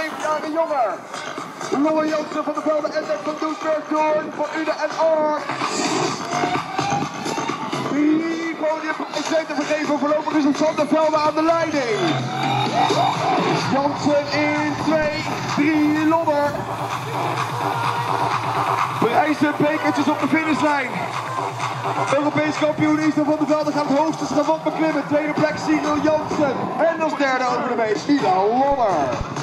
7 jaar jonger. Lodder Jansen van der Velde en Dek van Doesburg Doorn voor Ude en Ark. 3 podiumprijs te vergeven. Voorlopig is het Van der Velde aan de leiding. Jansen in 2, 3 Lodder. Prijzen, bekertjes op de finishlijn. Europees kampioen Isla van der Velde gaat het hoogste schavot beklimmen. Tweede plek Cyril Jansen. En als derde over de meest Ila Lodder.